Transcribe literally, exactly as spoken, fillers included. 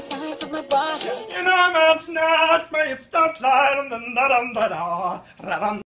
the size of my body. You know I'm out tonight, may it start light, and then da dum da da.